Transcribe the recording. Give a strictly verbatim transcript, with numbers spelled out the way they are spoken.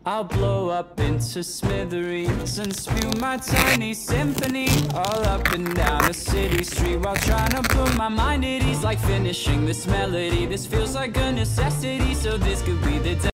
I'll blow up into smithereens and spew my tiny symphony all up and down a city street, while trying to put my mind at ease, like finishing this melody. This feels like a necessity, so this could be the day.